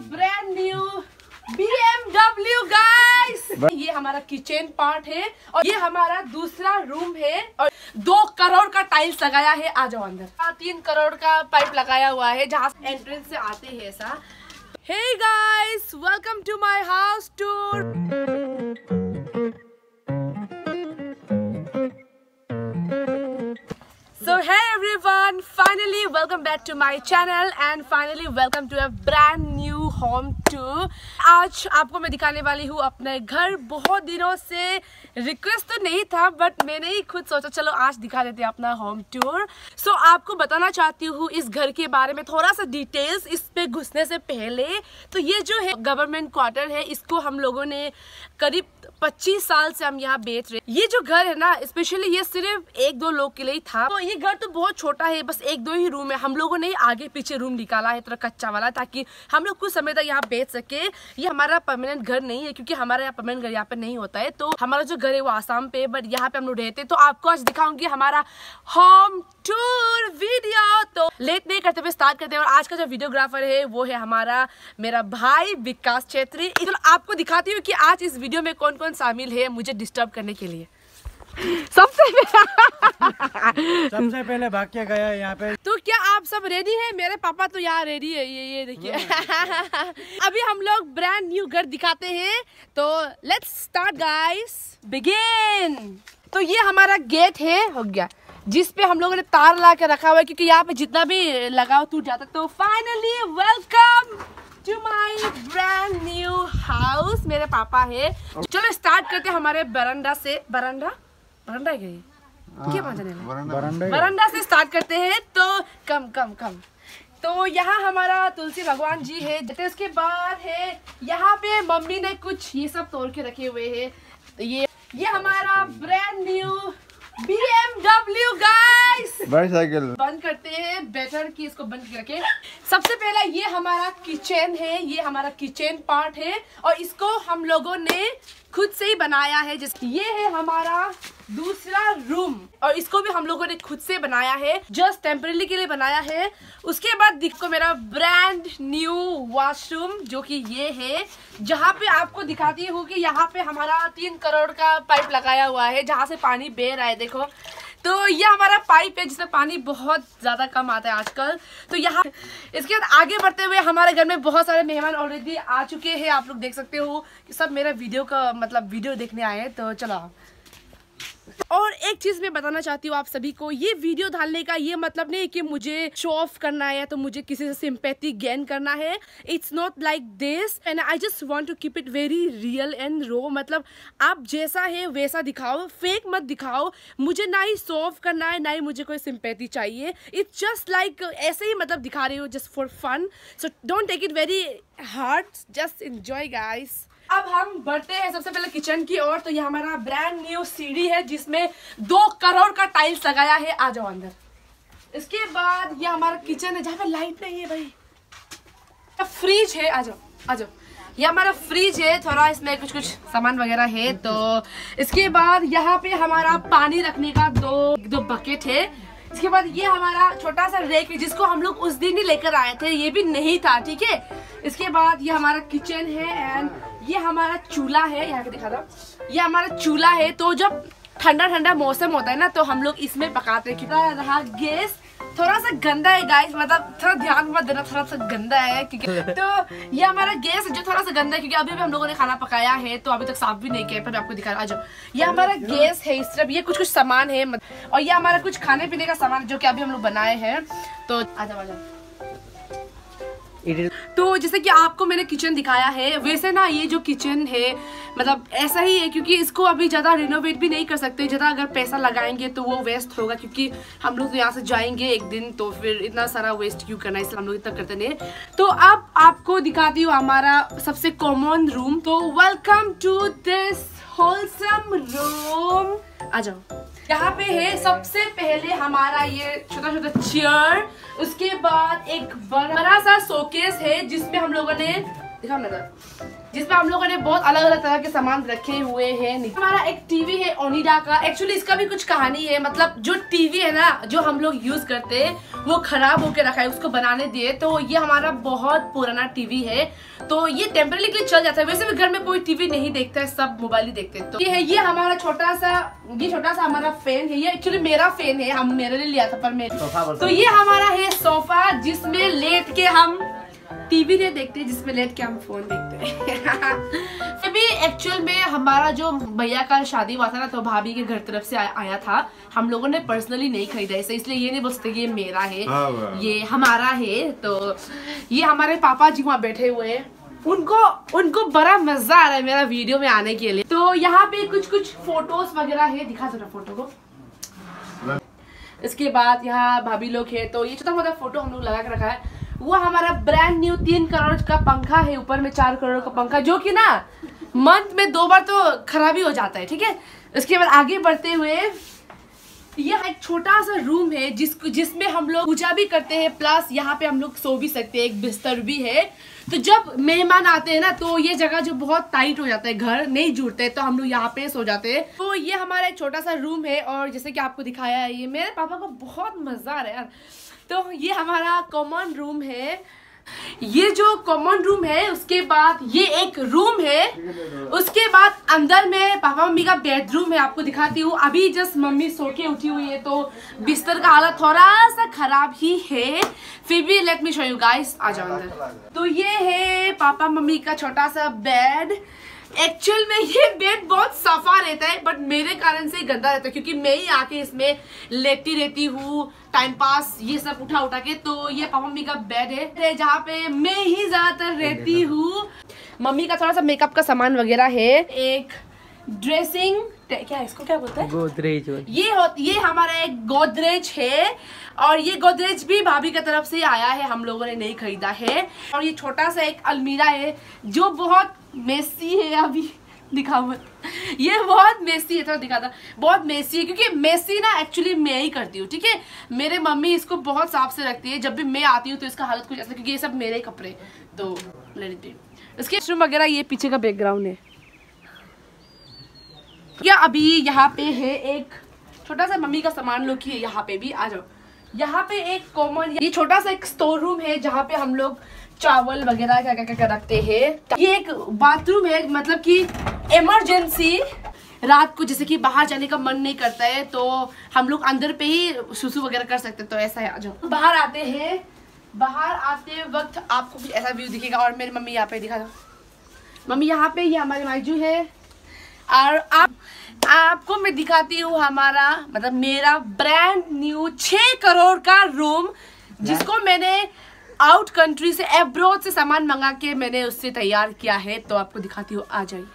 Brand new BMW guys. ये हमारा kitchen part है और ये हमारा दूसरा रूम है और 2 करोड़ का टाइल्स लगाया है। आ जाओ अंदर। 3 करोड़ का पाइप लगाया हुआ है जहाँ एंट्रेंस से आते हैं ऐसा। Hey guys, welcome to my house tour. So hey everyone, finally welcome back to my channel and finally welcome to a brand new home tour। आज आपको मैं दिखाने वाली हूँ अपने घर। बहुत दिनों से रिक्वेस्ट तो नहीं था बट मैंने ही खुद सोचा चलो आज दिखा देते हैं अपना होम टूर। सो आपको बताना चाहती हूँ इस घर के बारे में थोड़ा सा डिटेल्स। इस पे घुसने से पहले तो ये जो है गवर्नमेंट क्वार्टर है, इसको हम लोगों ने करीब 25 साल से हम यहाँ बेच रहे। ये जो घर है ना, स्पेशली ये सिर्फ 1-2 लोग के लिए था। तो ये घर तो बहुत छोटा है, बस 1-2 ही रूम है। हम लोगों ने आगे पीछे रूम निकाला है थोड़ा कच्चा वाला, ताकि हम लोग कुछ समय तक यहाँ बेच सके। ये हमारा परमानेंट घर नहीं है क्योंकि हमारा यहाँ परमानेंट घर यहाँ पे नहीं होता है। तो हमारा जो घर है वो आसाम पे, बट यहाँ पे हम लोग रहते हैं। तो आपको आज दिखाऊंगी हमारा होम टूर वीडियो। तो लेट नहीं करते हुए स्टार्ट करते हैं। और आज का जो वीडियोग्राफर है वो है हमारा मेरा भाई विकास छेत्री। तो आपको दिखाती हूँ कि आज इस वीडियो में कौन कौन शामिल है मुझे डिस्टर्ब करने के लिए। सबसे पहले भाग के गया यहाँ पे। तो क्या आप सब रेडी हैं? मेरे पापा तो यहाँ रेडी है। ये देखिए। अभी हम लोग ब्रांड न्यू घर दिखाते हैं। तो लेट्स स्टार्ट गाइस, बिगिन। तो ये हमारा गेट है, हो गया, जिस पे हम लोगों ने तार ला के रखा हुआ है क्योंकि यहाँ पे जितना भी लगाओ टूट जाता। तो finally welcome to my brand new house. मेरे पापा है। चलो स्टार्ट करते हैं हमारे बरंडा से। बरंडा बरंडा से स्टार्ट करते हैं। तो कम तो यहाँ हमारा तुलसी भगवान जी है। उसके बाद है यहाँ पे मम्मी ने कुछ ये सब तोड़ के रखे हुए हैं। तो ये हमारा brand new BMW guys. Bicycle बंद करते हैं, बेटर कि इसको बंद करके। सबसे पहला ये हमारा किचन है, ये हमारा किचन पार्ट है और इसको हम लोगों ने खुद से ही बनाया है। ये है हमारा दूसरा रूम और इसको भी हम लोगों ने खुद से बनाया है, जस्ट टेम्परेरी के लिए बनाया है। उसके बाद देखो मेरा ब्रांड न्यू वॉशरूम जो कि ये है, जहाँ पे आपको दिखाती हूँ कि यहाँ पे हमारा 3 करोड़ का पाइप लगाया हुआ है जहाँ से पानी बह रहा है। देखो, तो ये हमारा पाइप है जिसमें पानी बहुत ज़्यादा कम आता है आजकल। तो यहाँ इसके बाद आगे बढ़ते हुए हमारे घर में बहुत सारे मेहमान ऑलरेडी आ चुके हैं। आप लोग देख सकते हो कि सब मेरा वीडियो का मतलब वीडियो देखने आए हैं। तो चलो, और एक चीज मैं बताना चाहती हूँ आप सभी को, ये वीडियो डालने का ये मतलब नहीं है कि मुझे शो ऑफ करना है तो मुझे किसी से सिंपैथी गेन करना है। It's not like this and I just want to keep it very real and raw. मतलब आप जैसा है वैसा दिखाओ, फेक मत दिखाओ। मुझे ना ही शो ऑफ करना है, ना ही मुझे कोई सिंपैथी चाहिए। इट्स जस्ट लाइक ऐसे ही मतलब दिखा रही हो just for fun. So don't take it very hard, just enjoy guys. अब हम बढ़ते हैं सबसे पहले किचन की ओर। तो ये हमारा ब्रांड न्यू सीढ़ी है जिसमें 2 करोड़ का टाइल्स लगाया है। आ जाओ अंदर। इसके बाद ये हमारा किचन है जहाँ पे लाइट नहीं है भाई। फ्रिज है, आ जाओ। ये हमारा फ्रिज है, थोड़ा इसमें कुछ सामान वगैरह है। तो इसके बाद यहाँ पे हमारा पानी रखने का दो बकेट है। इसके बाद ये हमारा छोटा सा रेक है जिसको हम लोग उस दिन ही लेकर आए थे, ये भी नहीं था, ठीक है। इसके बाद ये हमारा किचन है एंड ये हमारा चूल्हा है। यहाँ पे दिखा दो, ये हमारा चूल्हा है। तो जब ठंडा मौसम होता है ना तो हम लोग इसमें पकाते हैं। रहा गैस थोड़ा सा गंदा है गाइस, मतलब थोड़ा ध्यान मत देना, थोड़ा सा गंदा है क्योंकि तो ये हमारा गैस जो थोड़ा सा गंदा है क्योंकि अभी भी हम लोगों ने खाना पकाया है तो अभी तक साफ भी नहीं किया, पर आपको दिखा रहा। आ जाओ, ये हमारा गैस है। इस तरफ ये कुछ सामान है और ये हमारा कुछ खाने पीने का सामान जो कि अभी हम लोग बनाए हैं। तो आ जाओ। तो जैसे कि आपको मैंने किचन दिखाया है वैसे ना ये जो किचन है मतलब ऐसा ही है क्योंकि इसको अभी ज़्यादा रिनोवेट भी नहीं कर सकते। ज़्यादा अगर पैसा लगाएंगे तो वो वेस्ट होगा क्योंकि हम लोग तो यहाँ से जाएंगे एक दिन, तो फिर इतना सारा वेस्ट क्यों करना, इसलिए हम लोग इतना करते नहीं। तो अब आपको दिखाती हूँ हमारा सबसे कॉमन रूम। तो welcome to this wholesome room. आ जाओ। यहाँ पे है सबसे पहले हमारा ये छोटा चेयर। उसके बाद एक बड़ा सा शोकेस है जिसमें हम लोगों ने दिखाओ नजर, जिसमें हम लोगों ने बहुत अलग अलग तरह के सामान रखे हुए हैं। हमारा एक टीवी है ओनिडा का। एक्चुअली इसका भी कुछ कहानी है, मतलब जो टीवी है ना जो हम लोग यूज करते हैं वो खराब होके रखा है, उसको बनाने दिए। तो ये हमारा बहुत पुराना टीवी है, तो ये टेम्परेरी के लिए चल जाता है। वैसे भी घर में कोई टीवी नहीं देखता है, सब मोबाइल ही देखते हैं। तो ये है, ये हमारा छोटा सा हमारा फैन है। ये एक्चुअली मेरा फैन है, हम मेरे लिए लिया था पर मेरे। तो ये हमारा है सोफा, जिसमें लेट के हम टीवी नहीं देखते, जिसमें लेट के हम फोन देखते हैं। अभी एक्चुअल में हमारा जो भैया का शादी हुआ था ना, तो भाभी के घर तरफ से आया था। हम लोगों ने पर्सनली नहीं खरीदा इसे, इसलिए ये नहीं बोल सकते कि ये मेरा है, ये हमारा है। तो ये हमारे पापा जी वहाँ बैठे हुए हैं, उनको बड़ा मजा आ रहा है मेरा वीडियो में आने के लिए। तो यहाँ पे कुछ फोटोज वगैरह है, दिखा दो ना फोटो को। इसके बाद यहाँ भाभी लोग है, तो ये छोटा मोटा फोटो हम लोग लगा के रखा है। वो हमारा ब्रांड न्यू 3 करोड़ का पंखा है, ऊपर में 4 करोड़ का पंखा, जो कि ना मंथ में 2 बार तो खराबी हो जाता है, ठीक है। उसके बाद आगे बढ़ते हुए यह एक छोटा सा रूम है जिसमें हम लोग पूजा भी करते हैं, प्लस यहाँ पे हम लोग सो भी सकते हैं, एक बिस्तर भी है। तो जब मेहमान आते हैं ना, तो ये जगह जो बहुत टाइट हो जाता है, घर नहीं जुड़ते, तो हम लोग यहाँ पे सो जाते हैं। तो ये हमारा एक छोटा सा रूम है, और जैसे कि आपको दिखाया है, ये मेरे पापा को बहुत मजा आ रहा है यार। तो ये हमारा कॉमन रूम है, ये जो कॉमन रूम है, उसके बाद ये एक रूम है, उसके बाद अंदर में पापा मम्मी का बेडरूम है। आपको दिखाती हूँ, अभी जस्ट मम्मी सो के उठी हुई है, तो बिस्तर का हालत थोड़ा सा खराब ही है, फिर भी let me show you guys. आ जाओ अंदर। तो ये है पापा मम्मी का छोटा सा बेड। एक्चुअल में ये बेड बहुत सफा रहता है, बट मेरे कारण से गंदा रहता है, क्योंकि मैं ही आके इसमें लेटी रहती हूँ, टाइम पास ये सब उठा के। तो ये पापा मम्मी का बेड है, जहाँ पे मैं ही ज्यादातर रहती हूँ। मम्मी का थोड़ा सा मेकअप का सामान वगैरह है, एक ड्रेसिंग, क्या इसको क्या बोलते हैं, गोदरेज। ये हमारा एक गोदरेज है, और ये गोदरेज भी भाभी की तरफ से आया है, हम लोगों ने नहीं खरीदा है। और ये छोटा सा एक अलमीरा है, जो बहुत मेसी है, अभी दिखाओ मत, ये बहुत मेसी है, थोड़ा दिखाता, बहुत मेसी है, क्योंकि मेसी ना एक्चुअली मैं ही करती हूँ, ठीक है। मेरे मम्मी इसको बहुत साफ से रखती है, जब भी मैं आती हूँ तो इसका हालत कुछ ऐसा, क्योंकि ये सब मेरे ही कपड़े। तो इसके रूम वगैरह, ये पीछे का बैकग्राउंड है। या अभी यहाँ पे है एक छोटा सा मम्मी का सामान लोग की है, यहाँ पे भी आ जाओ। यहाँ पे एक कॉमन, ये छोटा सा एक स्टोर रूम है, जहाँ पे हम लोग चावल वगैरह क्या रखते हैं। ये एक बाथरूम है, मतलब कि इमरजेंसी रात को जैसे कि बाहर जाने का मन नहीं करता है, तो हम लोग अंदर पे ही सुसु वगैरह कर सकते हैं, तो ऐसा है। आ जाओ। बाहर आते हैं, बाहर आते वक्त आपको कुछ ऐसा व्यू दिखेगा। और मेरी मम्मी यहाँ पे, दिखा दो मम्मी, यहाँ पे ये हमारी मायजू है। और आपको मैं दिखाती हूँ हमारा, मतलब मेरा ब्रांड न्यू 6 करोड़ का रूम, जिसको मैंने आउट कंट्री से, एब्रोड से सामान मंगा के मैंने उससे तैयार किया है। तो आपको दिखाती हूँ, आ जाइए।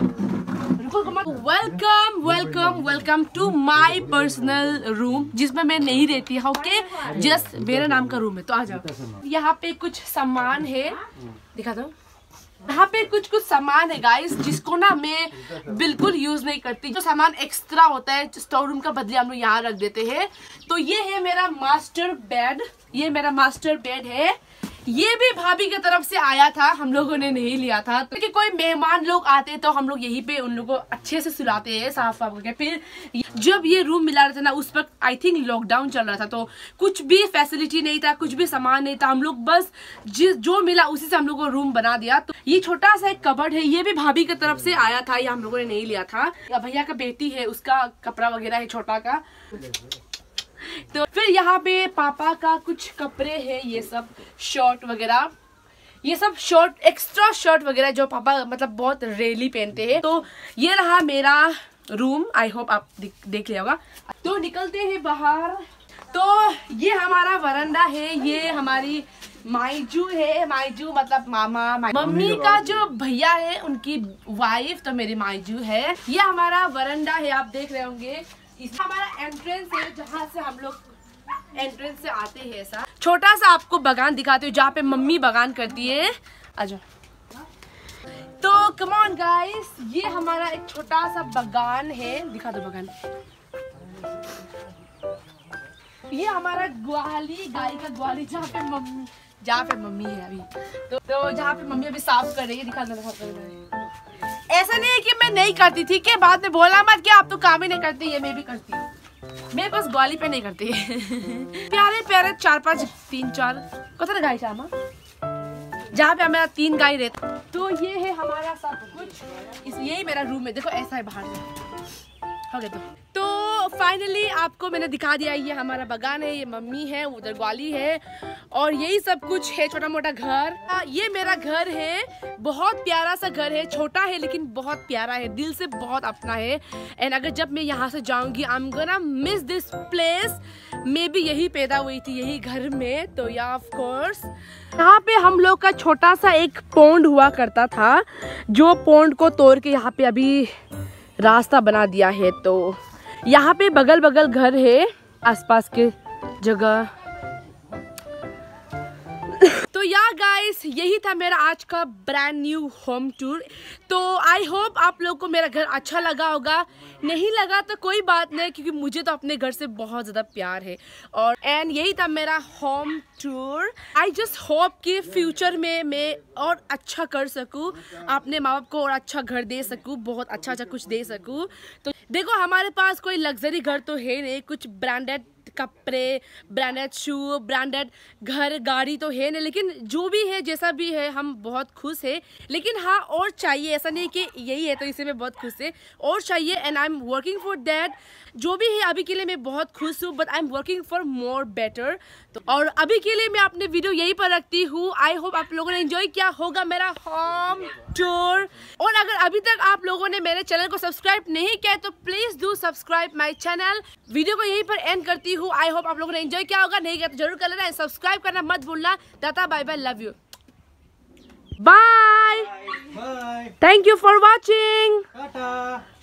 Welcome to my personal room, जिसमें मैं नहीं रहती हूँ, ओके, जस्ट मेरे नाम का रूम है। तो आ जाओ। यहाँ पे कुछ सामान है, दिखा दो। यहाँ पे कुछ सामान है गाइस, जिसको ना मैं बिल्कुल यूज नहीं करती। जो सामान एक्स्ट्रा होता है स्टोर रूम का बदले हम लोग यहाँ रख देते हैं। तो ये है मेरा मास्टर बेड, ये मेरा मास्टर बेड है। ये भी भाभी की तरफ से आया था, हम लोगों ने नहीं लिया था, क्योंकि कोई मेहमान लोग आते तो हम लोग यहीं पे उन लोगों को अच्छे से सुलाते हैं, साफ करके। फिर जब ये रूम मिला रहा था ना, उस वक्त आई थिंक लॉकडाउन चल रहा था, तो कुछ भी फैसिलिटी नहीं था, कुछ भी सामान नहीं था। हम लोग बस जो मिला उसी से हम लोग को रूम बना दिया। तो ये छोटा सा एक कबर्ड है, ये भी भाभी की तरफ से आया था, ये हम लोगों ने नहीं लिया था। भैया का बेटी है, उसका कपड़ा वगैरह है छोटा का। तो फिर यहाँ पे पापा का कुछ कपड़े हैं, ये सब शर्ट वगैरह, ये सब शर्ट, एक्स्ट्रा शर्ट वगैरह जो पापा मतलब बहुत रेयरली पहनते हैं। तो ये रहा मेरा रूम, आई होप आप देख लिया होगा। तो निकलते हैं बाहर। तो ये हमारा वरांडा है, ये हमारी मायजू है, मायजू मतलब मामा, मम्मी का जो भैया है उनकी वाइफ, तो मेरी मायजू है। ये हमारा वरांडा है, आप देख रहे होंगे। इसका हमारा एंट्रेंस है, जहाँ से हम लोग एंट्रेंस से आते हैं। ऐसा छोटा सा आपको बागान दिखाते हो, जहाँ पे मम्मी बागान करती है। आजा। तो कम ऑन गाइस, ये हमारा एक छोटा सा बागान है, दिखा दो बागान। ये हमारा ग्वाली, गाय का ग्वाली, जहाँ पे मम्मी है अभी। तो जहाँ पे मम्मी अभी साफ कर रही है, दिखा साफ कर रही है। ऐसा नहीं है कि मैं नहीं करती थी, कि बाद में बोला मत कि आप तो काम ही नहीं करती, ये मैं भी करती हूँ, मैं बस ग्वाली पे नहीं करती। प्यारे प्यारे 4-5 3-4 कथा गाय शामा जहाँ पे हमारा 3 गाय रहता। तो ये है हमारा सब कुछ, यही मेरा रूम है, देखो ऐसा है बाहर में हो गया। तो फाइनली आपको मैंने दिखा दिया, ये हमारा बगान है, ये मम्मी है, उधर ग्वाली है और यही सब कुछ है, छोटा मोटा घर। ये मेरा घर है, बहुत प्यारा सा घर है, छोटा है लेकिन बहुत प्यारा है, दिल से बहुत अपना है। एंड अगर जब मैं यहाँ से जाऊंगी I am gonna miss this place. मैं भी यही पैदा हुई थी, यही घर में। तो या ऑफ कोर्स यहाँ पे हम लोग का छोटा सा एक पॉन्ड हुआ करता था, जो पॉन्ड को तोड़ के यहाँ पे अभी रास्ता बना दिया है। तो यहाँ पे बगल बगल घर है, आसपास के जगह। तो या गाइस, यही था मेरा आज का ब्रांड न्यू होम टूर। तो आई होप आप लोग को मेरा घर अच्छा लगा होगा, नहीं लगा तो कोई बात नहीं, क्योंकि मुझे तो अपने घर से बहुत ज़्यादा प्यार है। और एंड यही था मेरा home tour. I just hope कि फ्यूचर में मैं और अच्छा कर सकूँ, अपने माँ बाप को और अच्छा घर दे सकूँ, बहुत अच्छा अच्छा कुछ दे सकूँ। तो देखो हमारे पास कोई लग्जरी घर तो है नहीं, कुछ ब्रांडेड कपड़े, ब्रांडेड शू, ब्रांडेड घर गाड़ी तो है नहीं, लेकिन जो भी है जैसा भी है हम बहुत खुश है। लेकिन हाँ और चाहिए, ऐसा नहीं कि यही है तो इसे मैं बहुत खुश है, और चाहिए and I am working for that. जो भी है अभी के लिए मैं बहुत खुश हूँ, but I am working for more better. तो और अभी के लिए मैं अपने वीडियो यहीं पर रखती हूँ। आई होप आप लोगों ने एंजॉय किया होगा मेरा होम टूर। और अगर अभी तक आप लोगों ने मेरे चैनल को सब्सक्राइब नहीं किया है तो please do subscribe my channel. Video को यहीं पर एंड करती हूँ। आई होप आप लोगों ने एंजॉय किया होगा, नहीं किया तो जरूर कर लेना, सब्सक्राइब करना मत भूलना। Tata bye bye, love you, bye, thank you for watching.